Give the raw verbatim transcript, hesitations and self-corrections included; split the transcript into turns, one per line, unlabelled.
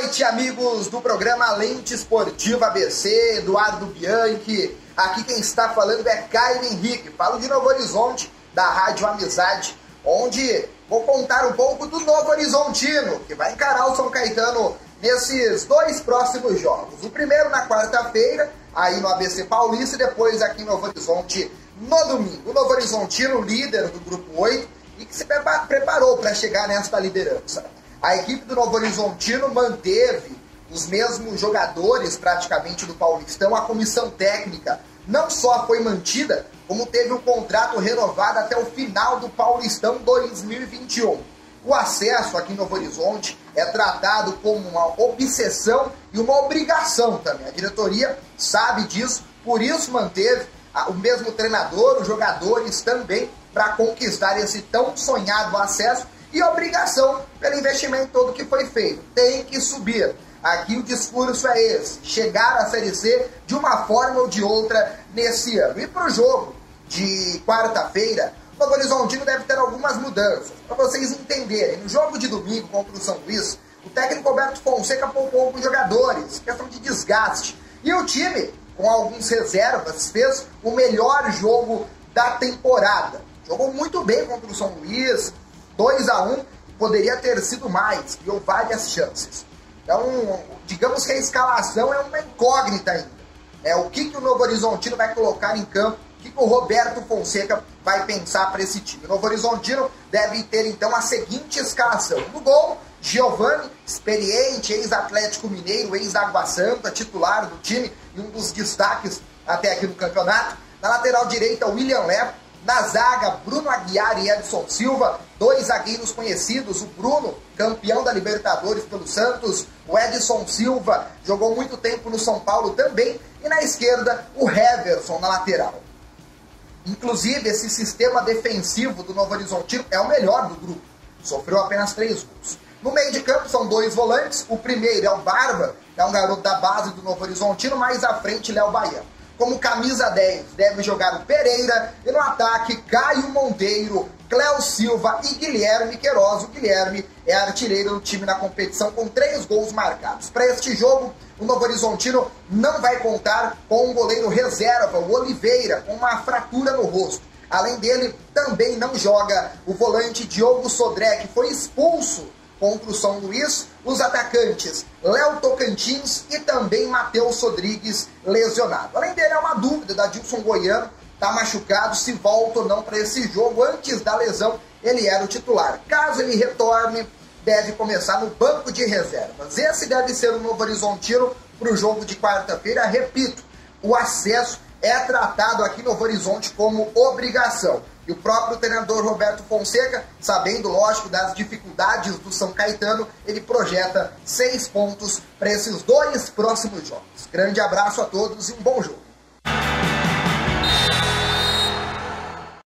noite, amigos do programa Lente Esportiva A B C, Eduardo Bianchi. Aqui quem está falando é Caio Henrique. Falo de Novo Horizonte, da Rádio Amizade, onde vou contar um pouco do Novo Horizontino, que vai encarar o São Caetano nesses dois próximos jogos. O primeiro na quarta-feira, aí no A B C Paulista, e depois aqui em Novo Horizonte no domingo. O Novo Horizontino, líder do grupo oito, e que se preparou para chegar nesta liderança. A equipe do Novo Horizontino manteve os mesmos jogadores praticamente do Paulistão. A comissão técnica não só foi mantida, como teve o contrato renovado até o final do Paulistão dois mil e vinte e um. O acesso aqui em Novo Horizonte é tratado como uma obsessão e uma obrigação também. A diretoria sabe disso, por isso manteve o mesmo treinador, os jogadores também, para conquistar esse tão sonhado acesso e obrigação pelo investimento todo que foi feito. Tem que subir. Aqui o discurso é esse, chegar à Série C de uma forma ou de outra nesse ano. E para o jogo de quarta-feira, o Novo Horizontino deve ter algumas mudanças. Para vocês entenderem, no jogo de domingo contra o São Luís, o técnico Roberto Fonseca poupou alguns jogadores, questão de desgaste. E o time, com alguns reservas, fez o melhor jogo da temporada. Jogou muito bem contra o São Luís, dois a um, poderia ter sido mais, criou várias chances. Então, digamos que a escalação é uma incógnita ainda. É, o que, que o Novo Horizontino vai colocar em campo, o que, que o Roberto Fonseca vai pensar para esse time. O Novo Horizontino deve ter, então, a seguinte escalação. No gol, Giovani, experiente, ex-Atlético Mineiro, ex-Água Santa, titular do time e um dos destaques até aqui no campeonato. Na lateral direita, William Lepo. Na zaga, Bruno Aguiar e Edson Silva, dois zagueiros conhecidos. O Bruno, campeão da Libertadores pelo Santos. O Edson Silva jogou muito tempo no São Paulo também. E na esquerda, o Heverson na lateral. Inclusive, esse sistema defensivo do Novo Horizontino é o melhor do grupo. Sofreu apenas três gols. No meio de campo são dois volantes. O primeiro é o Barba, que é um garoto da base do Novo Horizontino. Mais à frente, Léo Baiano. Como camisa dez, deve jogar o Pereira. E no ataque, Caio Monteiro, Cléo Silva e Guilherme Queiroz. O Guilherme é artilheiro do time na competição com três gols marcados. Para este jogo, o Novo Horizontino não vai contar com um goleiro reserva, o Oliveira, com uma fratura no rosto. Além dele, também não joga o volante Diogo Sodré, que foi expulso contra o São Luís. Os atacantes Léo Tocantins e também Matheus Rodrigues lesionado. Além dele, é uma dúvida da Dilson Goiano, está machucado, se volta ou não para esse jogo. Antes da lesão, ele era o titular. Caso ele retorne, deve começar no banco de reservas. Esse deve ser o Novo Horizontino para o jogo de quarta-feira. Repito, o acesso é tratado aqui no Novo Horizonte como obrigação. E o próprio treinador Roberto Fonseca, sabendo, lógico, das dificuldades do São Caetano, ele projeta seis pontos para esses dois próximos jogos. Grande abraço a todos e um bom jogo.